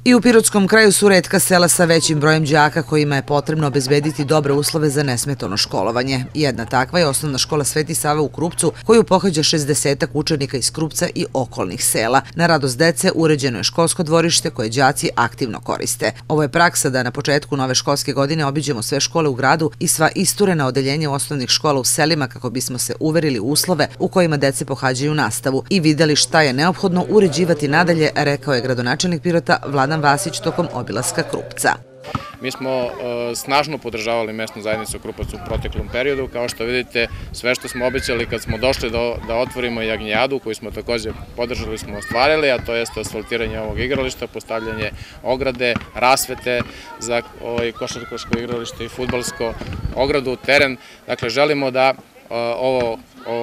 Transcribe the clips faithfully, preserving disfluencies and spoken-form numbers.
I u Pirotskom kraju su retka sela sa većim brojem đaka kojima je potrebno obezbediti dobre uslove za nesmetano školovanje. Jedna takva je osnovna škola Sveti Sava u Krupcu, koju pohađa šezdesetak učenika iz Krupca i okolnih sela. Na radost dece uređeno je školsko dvorište koje đaci aktivno koriste. Ovo je praksa da na početku nove školske godine obiđemo sve škole u gradu i sva isturena odeljenja osnovnih škola u selima kako bismo se uverili u uslove u kojima dece pohađaju nastavu i videli šta je neophodno uređivati nadalje, rekao je gradonačelnik Pirota Vladan Vasić tokom obilaska Krupca. Mi smo snažno podržavali mesnu zajednicu Krupac u proteklom periodu. Kao što vidite, sve što smo obećali kad smo došli da otvorimo Jagnjadu, koju smo također podržali, smo ostvarili, a to jeste asfaltiranje ovog igrališta, postavljanje ograde, rasvete za košarkaško igralište i fudbalsko, ogradu, teren. Dakle, želimo da ovo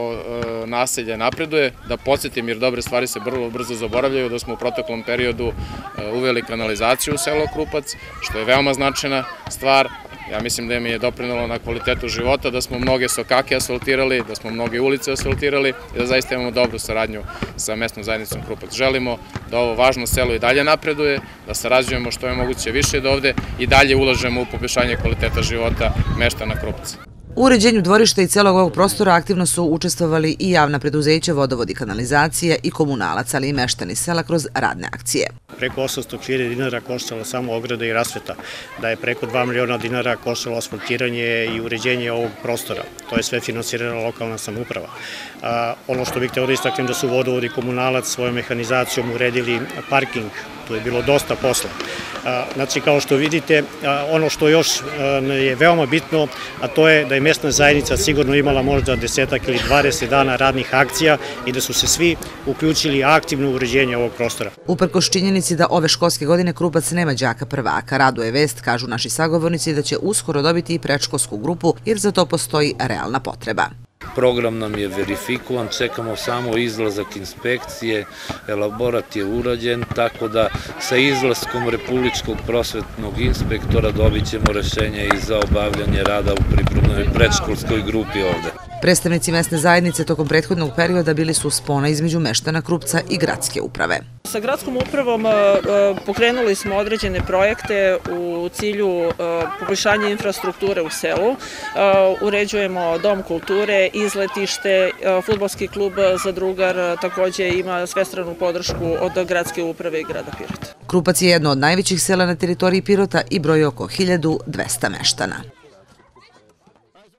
naselje napreduje, da podsjetim, jer dobre stvari se vrlo brzo zaboravljaju, da smo u proteklom periodu uveli kanalizaciju u selo Krupac, što je veoma značajna stvar. Ja mislim da mi je doprinelo na kvalitetu života, da smo mnoge sokake asfaltirali, da smo mnoge ulice asfaltirali i da zaista imamo dobru saradnju sa mesnom zajednicom Krupac. Želimo da ovo važno selo i dalje napreduje, da sarađujemo što je moguće više da ovde i dalje ulažemo u poboljšanje kvaliteta života meštana Krupca. U uređenju dvorišta i celog ovog prostora aktivno su učestvovali i javna preduzeća, vodovod i kanalizacija i komunalac, ali i meštani sela kroz radne akcije. Preko osamsto hiljada dinara koštala samo ograda i rasveta, da je preko dva miliona dinara koštalo asfaltiranje i uređenje ovog prostora. To je sve finansirala lokalna samouprava. Ono što bih hteo da istaknem da su vodovod i komunalac svojom mehanizacijom uredili parking. Tu je bilo dosta posla. Znači, kao što vidite, ono što još je veoma bitno, a to je da je mesna zajednica sigurno imala možda desetak ili dvadeset dana radnih akcija i da su se svi uključili aktivno u uređenje ovog prostora. Uprkos činjenici da ove školske godine Krupac nema đaka prvaka, raduje vest, kažu naši sagovornici, da će uskoro dobiti i predškolsku grupu, jer za to postoji realna potreba. Program nam je verifikovan, čekamo samo izlazak inspekcije, elaborat je urađen, tako da sa izlaskom Republičkog prosvetnog inspektora dobit ćemo rešenje i za obavljanje rada u pripremnoj predškolskoj grupi ovde. Predstavnici mesne zajednice tokom prethodnog perioda bili su spona između meštana Krupca i gradske uprave. Sa gradskom upravom pokrenuli smo određene projekte u cilju poboljšanja infrastrukture u selu. Uređujemo dom kulture, izletište, fudbalski klub Zadrugar također ima svestranu podršku od gradske uprave i grada Pirota. Krupac je jedno od najvećih sela na teritoriji Pirota i broji oko hiljadu dvesta meštana.